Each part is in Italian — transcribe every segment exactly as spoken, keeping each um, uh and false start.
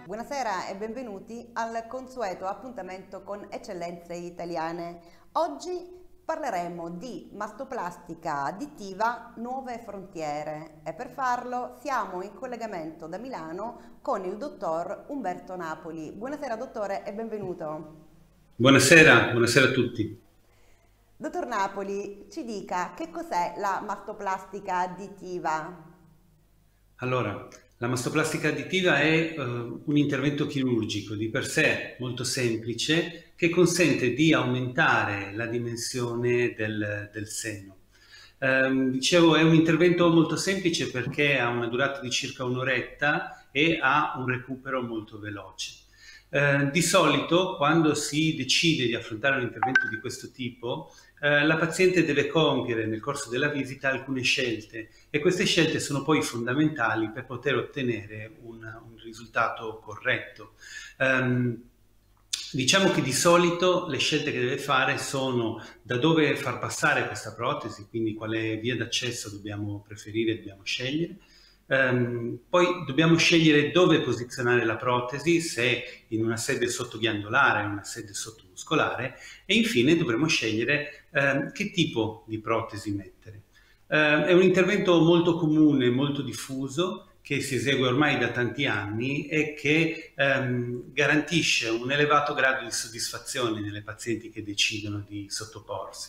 Buonasera e benvenuti al consueto appuntamento con Eccellenze Italiane. Oggi parleremo di mastoplastica additiva Nuove Frontiere e per farlo siamo in collegamento da Milano con il dottor Umberto Napoli. Buonasera dottore e benvenuto. Buonasera, buonasera a tutti. Dottor Napoli, ci dica che cos'è la mastoplastica additiva? Allora, la mastoplastica additiva è eh, un intervento chirurgico di per sé molto semplice che consente di aumentare la dimensione del, del seno. Eh, dicevo, è un intervento molto semplice perché ha una durata di circa un'oretta e ha un recupero molto veloce. Eh, di solito, quando si decide di affrontare un intervento di questo tipo, eh, la paziente deve compiere nel corso della visita alcune scelte e queste scelte sono poi fondamentali per poter ottenere un, un risultato corretto. Um, Diciamo che di solito le scelte che deve fare sono da dove far passare questa protesi, quindi quale via d'accesso dobbiamo preferire, dobbiamo scegliere. Um, poi dobbiamo scegliere dove posizionare la protesi, se in una sede sottoghiandolare, in una sede sottomuscolare, e infine dovremo scegliere um, che tipo di protesi mettere. Uh, è un intervento molto comune, molto diffuso, che si esegue ormai da tanti anni e che um, garantisce un elevato grado di soddisfazione nelle pazienti che decidono di sottoporsi.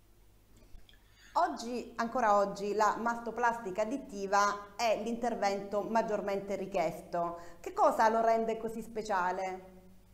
Oggi, ancora oggi, la mastoplastica additiva è l'intervento maggiormente richiesto. Che cosa lo rende così speciale?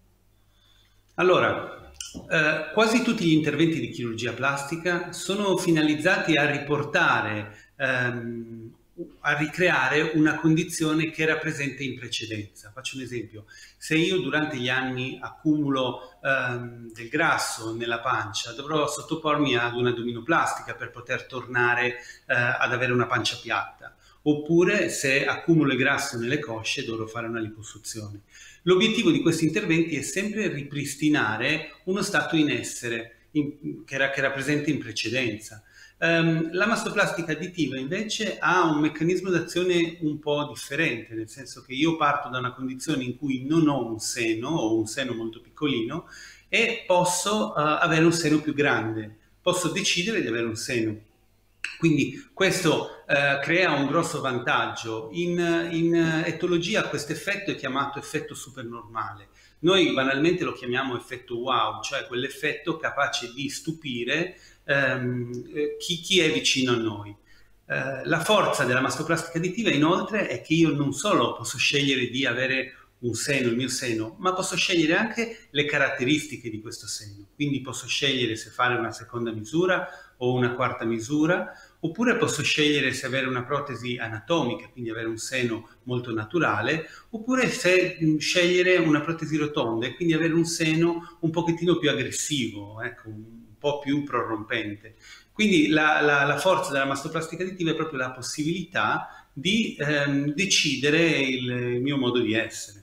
Allora, eh, quasi tutti gli interventi di chirurgia plastica sono finalizzati a riportare, ehm, a ricreare una condizione che era presente in precedenza. Faccio un esempio: se io durante gli anni accumulo ehm, del grasso nella pancia, dovrò sottopormi ad un'addominoplastica per poter tornare eh, ad avere una pancia piatta. Oppure se accumulo il grasso nelle cosce dovrò fare una liposuzione. L'obiettivo di questi interventi è sempre ripristinare uno stato in essere in, che, era, che era presente in precedenza. Um, la mastoplastica additiva invece ha un meccanismo d'azione un po' differente, nel senso che io parto da una condizione in cui non ho un seno o un seno molto piccolino e posso uh, avere un seno più grande, posso decidere di avere un seno. Quindi questo eh, crea un grosso vantaggio. In, in etologia questo effetto è chiamato effetto supernormale. Noi banalmente lo chiamiamo effetto wow, cioè quell'effetto capace di stupire ehm, chi, chi è vicino a noi. Eh, la forza della mastoplastica additiva inoltre è che io non solo posso scegliere di avere un seno, il mio seno, ma posso scegliere anche le caratteristiche di questo seno. Quindi posso scegliere se fare una seconda misura o una quarta misura, oppure posso scegliere se avere una protesi anatomica, quindi avere un seno molto naturale, oppure se mh, scegliere una protesi rotonda e quindi avere un seno un pochettino più aggressivo, ecco, un po' più prorompente. Quindi la, la, la forza della mastoplastica additiva è proprio la possibilità di ehm, decidere il, il mio modo di essere.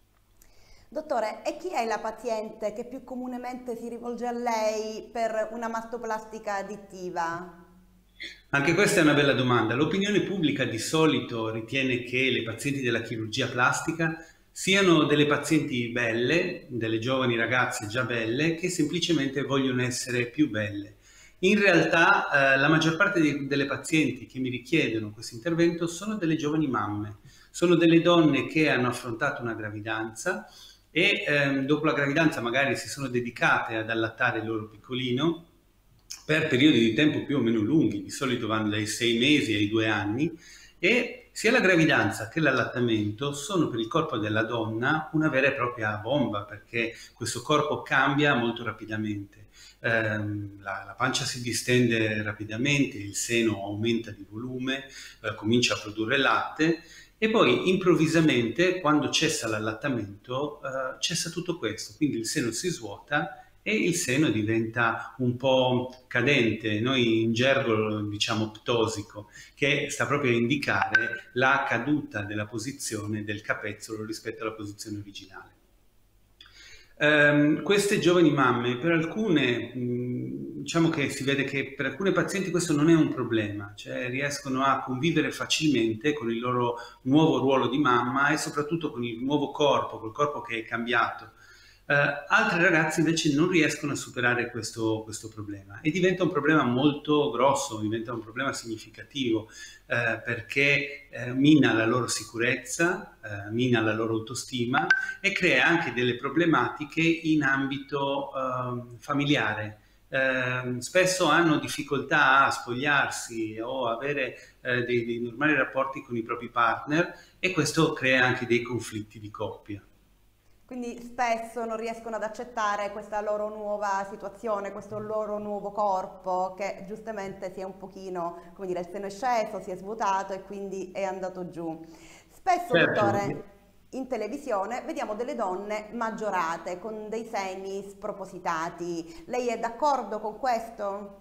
Dottore, e chi è la paziente che più comunemente si rivolge a lei per una mastoplastica additiva? Anche questa è una bella domanda. L'opinione pubblica di solito ritiene che le pazienti della chirurgia plastica siano delle pazienti belle, delle giovani ragazze già belle, che semplicemente vogliono essere più belle. In realtà eh, la maggior parte di, delle pazienti che mi richiedono questo intervento sono delle giovani mamme, sono delle donne che hanno affrontato una gravidanza e ehm, dopo la gravidanza magari si sono dedicate ad allattare il loro piccolino per periodi di tempo più o meno lunghi, di solito vanno dai sei mesi ai due anni, e sia la gravidanza che l'allattamento sono per il corpo della donna una vera e propria bomba, perché questo corpo cambia molto rapidamente. Ehm, la, la pancia si distende rapidamente, il seno aumenta di volume, eh, comincia a produrre latte e poi improvvisamente, quando cessa l'allattamento, eh, cessa tutto questo, quindi il seno si svuota e il seno diventa un po' cadente, noi in gergo lo diciamo ptosico, che sta proprio a indicare la caduta della posizione del capezzolo rispetto alla posizione originale. Um, queste giovani mamme, per alcune, mh, diciamo che si vede che per alcune pazienti questo non è un problema, cioè riescono a convivere facilmente con il loro nuovo ruolo di mamma e soprattutto con il nuovo corpo, col corpo che è cambiato. Uh, altre ragazze invece non riescono a superare questo, questo problema e diventa un problema molto grosso, diventa un problema significativo uh, perché uh, mina la loro sicurezza, uh, mina la loro autostima e crea anche delle problematiche in ambito uh, familiare. Uh, spesso hanno difficoltà a spogliarsi o avere uh, dei, dei normali rapporti con i propri partner e questo crea anche dei conflitti di coppia. Quindi spesso non riescono ad accettare questa loro nuova situazione, questo loro nuovo corpo che giustamente si è un pochino, come dire, il seno è sceso, si è svuotato e quindi è andato giù. Spesso, Certo. dottore, in televisione vediamo delle donne maggiorate con dei seni spropositati. Lei è d'accordo con questo?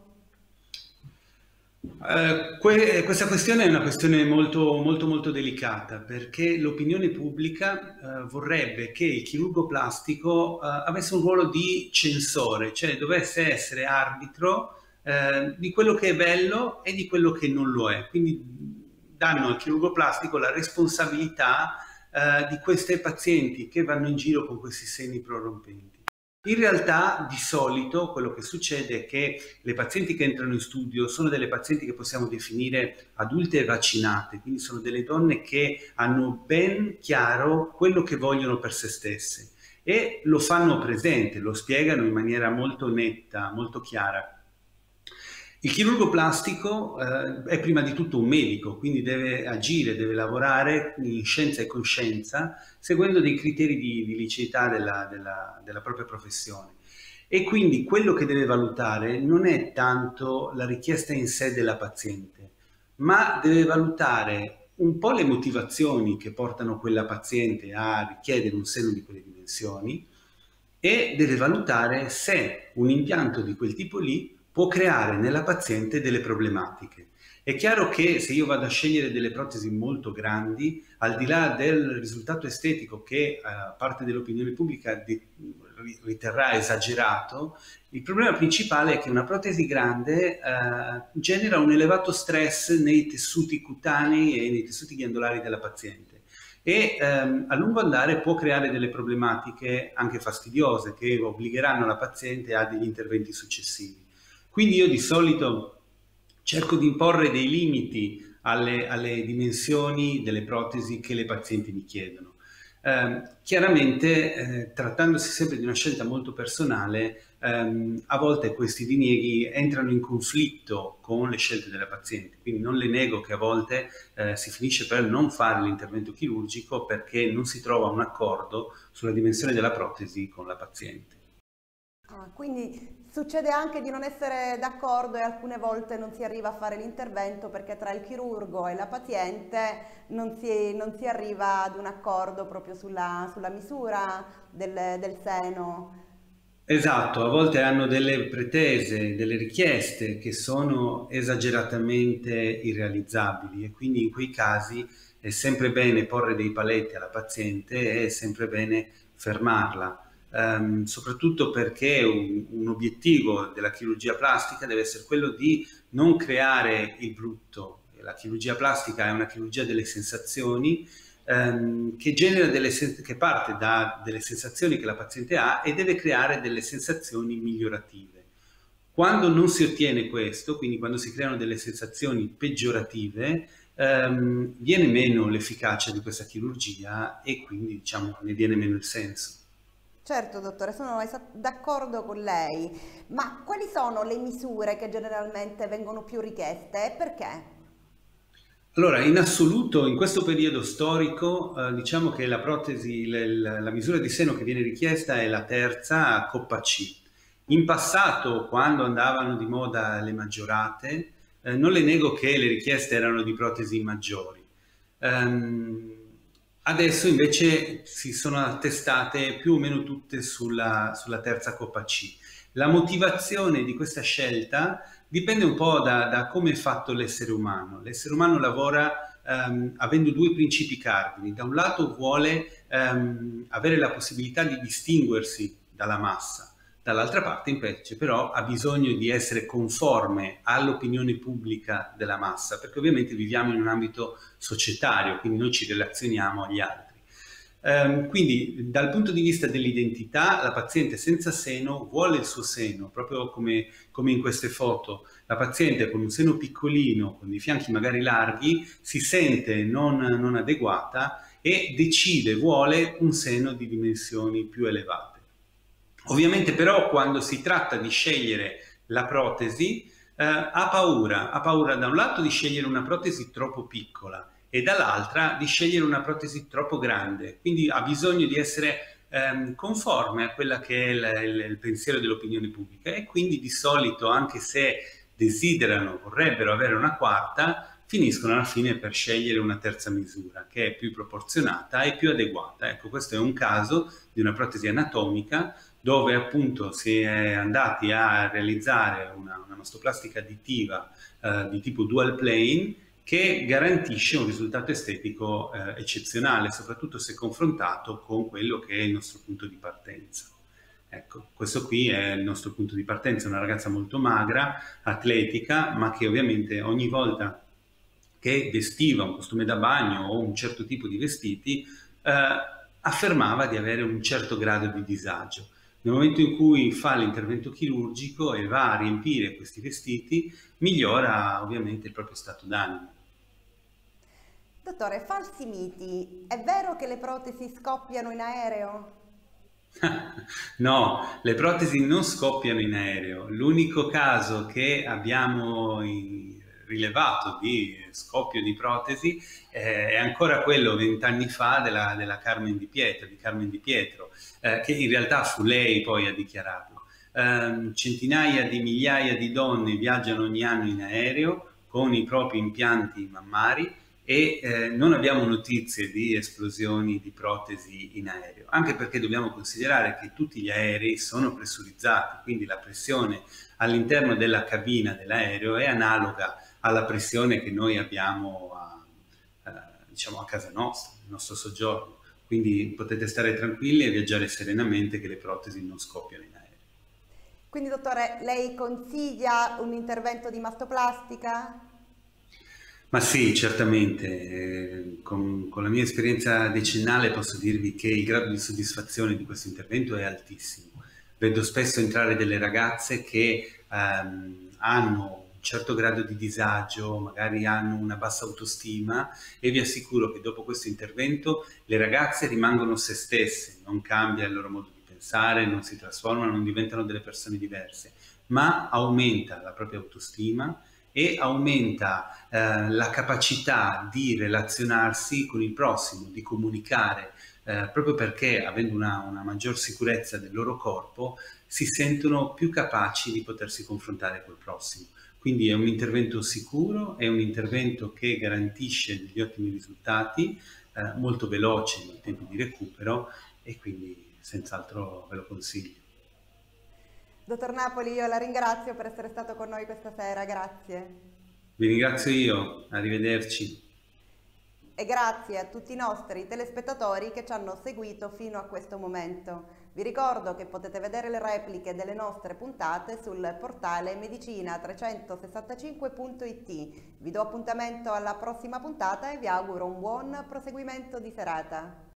Uh, que questa questione è una questione molto, molto, molto delicata perché l'opinione pubblica uh, vorrebbe che il chirurgo plastico uh, avesse un ruolo di censore, cioè dovesse essere arbitro uh, di quello che è bello e di quello che non lo è. Quindi danno al chirurgo plastico la responsabilità uh, di queste pazienti che vanno in giro con questi seni prorompenti. In realtà, di solito, quello che succede è che le pazienti che entrano in studio sono delle pazienti che possiamo definire adulte e vaccinate, quindi sono delle donne che hanno ben chiaro quello che vogliono per se stesse e lo fanno presente, lo spiegano in maniera molto netta, molto chiara. Il chirurgo plastico eh, è prima di tutto un medico, quindi deve agire, deve lavorare in scienza e coscienza, seguendo dei criteri di, di liceità della, della, della propria professione. E quindi quello che deve valutare non è tanto la richiesta in sé della paziente, ma deve valutare un po' le motivazioni che portano quella paziente a richiedere un seno di quelle dimensioni e deve valutare se un impianto di quel tipo lì può creare nella paziente delle problematiche. È chiaro che se io vado a scegliere delle protesi molto grandi, al di là del risultato estetico che uh, parte dell'opinione pubblica riterrà esagerato, il problema principale è che una protesi grande uh, genera un elevato stress nei tessuti cutanei e nei tessuti ghiandolari della paziente e um, a lungo andare può creare delle problematiche anche fastidiose che obbligheranno la paziente a degli interventi successivi. Quindi io di solito cerco di imporre dei limiti alle, alle dimensioni delle protesi che le pazienti mi chiedono. Eh, chiaramente, eh, trattandosi sempre di una scelta molto personale, ehm, a volte questi dinieghi entrano in conflitto con le scelte della paziente, quindi non le nego che a volte eh, si finisce per non fare l'intervento chirurgico perché non si trova un accordo sulla dimensione della protesi con la paziente. Ah, quindi succede anche di non essere d'accordo e alcune volte non si arriva a fare l'intervento perché tra il chirurgo e la paziente non si, non si arriva ad un accordo proprio sulla, sulla misura del, del seno. Esatto, a volte hanno delle pretese, delle richieste che sono esageratamente irrealizzabili e quindi in quei casi è sempre bene porre dei paletti alla paziente e è sempre bene fermarla. Um, soprattutto perché un, un obiettivo della chirurgia plastica deve essere quello di non creare il brutto. La chirurgia plastica è una chirurgia delle sensazioni um, che, genera delle sen- che parte da delle sensazioni che la paziente ha e deve creare delle sensazioni migliorative. Quando non si ottiene questo, quindi quando si creano delle sensazioni peggiorative, um, viene meno l'efficacia di questa chirurgia e quindi diciamo ne viene meno il senso. Certo, dottore, sono d'accordo con lei, ma quali sono le misure che generalmente vengono più richieste e perché? Allora, in assoluto, in questo periodo storico, eh, diciamo che la protesi, la, la misura di seno che viene richiesta è la terza coppa C. In passato, quando andavano di moda le maggiorate, eh, non le nego che le richieste erano di protesi maggiori. Um, Adesso invece si sono attestate più o meno tutte sulla, sulla terza coppa C. La motivazione di questa scelta dipende un po' da, da come è fatto l'essere umano. L'essere umano lavora um, avendo due principi cardini. Da un lato vuole um, avere la possibilità di distinguersi dalla massa. Dall'altra parte invece però ha bisogno di essere conforme all'opinione pubblica della massa, perché ovviamente viviamo in un ambito societario, quindi noi ci relazioniamo agli altri. Um, quindi dal punto di vista dell'identità, la paziente senza seno vuole il suo seno, proprio come, come in queste foto. La paziente con un seno piccolino, con i fianchi magari larghi, si sente non, non adeguata e decide, vuole un seno di dimensioni più elevate. Ovviamente però quando si tratta di scegliere la protesi, eh, ha paura, ha paura da un lato di scegliere una protesi troppo piccola e dall'altra di scegliere una protesi troppo grande, quindi ha bisogno di essere ehm, conforme a quella che è il, il, il pensiero dell'opinione pubblica e quindi di solito, anche se desiderano, vorrebbero avere una quarta, finiscono alla fine per scegliere una terza misura che è più proporzionata e più adeguata. Ecco, questo è un caso di una protesi anatomica dove appunto si è andati a realizzare una, una mastoplastica additiva eh, di tipo dual plane che garantisce un risultato estetico eh, eccezionale, soprattutto se confrontato con quello che è il nostro punto di partenza. Ecco, questo qui è il nostro punto di partenza, una ragazza molto magra, atletica, ma che ovviamente ogni volta che vestiva un costume da bagno o un certo tipo di vestiti, eh, affermava di avere un certo grado di disagio. Nel momento in cui fa l'intervento chirurgico e va a riempire questi vestiti, migliora ovviamente il proprio stato d'animo. Dottore, falsi miti. È vero che le protesi scoppiano in aereo? No, le protesi non scoppiano in aereo. L'unico caso che abbiamo in- rilevato di scoppio di protesi eh, è ancora quello vent'anni fa della, della Carmen Di Pietro, di Carmen Di Pietro, eh, che in realtà fu lei poi a dichiararlo. Ehm, centinaia di migliaia di donne viaggiano ogni anno in aereo con i propri impianti mammari e eh, non abbiamo notizie di esplosioni di protesi in aereo, anche perché dobbiamo considerare che tutti gli aerei sono pressurizzati, quindi la pressione all'interno della cabina dell'aereo è analoga alla pressione che noi abbiamo a, a, diciamo a casa nostra, nel nostro soggiorno. Quindi potete stare tranquilli e viaggiare serenamente che le protesi non scoppiano in aereo. Quindi, dottore, lei consiglia un intervento di mastoplastica? Ma sì, certamente, eh, con, con la mia esperienza decennale posso dirvi che il grado di soddisfazione di questo intervento è altissimo. Vedo spesso entrare delle ragazze che ehm, hanno un certo grado di disagio, magari hanno una bassa autostima e vi assicuro che dopo questo intervento le ragazze rimangono se stesse, non cambia il loro modo di pensare, non si trasformano, non diventano delle persone diverse, ma aumenta la propria autostima e aumenta eh, la capacità di relazionarsi con il prossimo, di comunicare, eh, proprio perché avendo una, una maggior sicurezza del loro corpo si sentono più capaci di potersi confrontare col prossimo. Quindi è un intervento sicuro, è un intervento che garantisce degli ottimi risultati, eh, molto veloci nei tempi di recupero e quindi senz'altro ve lo consiglio. Dottor Napoli, io la ringrazio per essere stato con noi questa sera, grazie. Vi ringrazio io, arrivederci. E grazie a tutti i nostri telespettatori che ci hanno seguito fino a questo momento. Vi ricordo che potete vedere le repliche delle nostre puntate sul portale medicina trecentosessantacinque punto it. Vi do appuntamento alla prossima puntata e vi auguro un buon proseguimento di serata.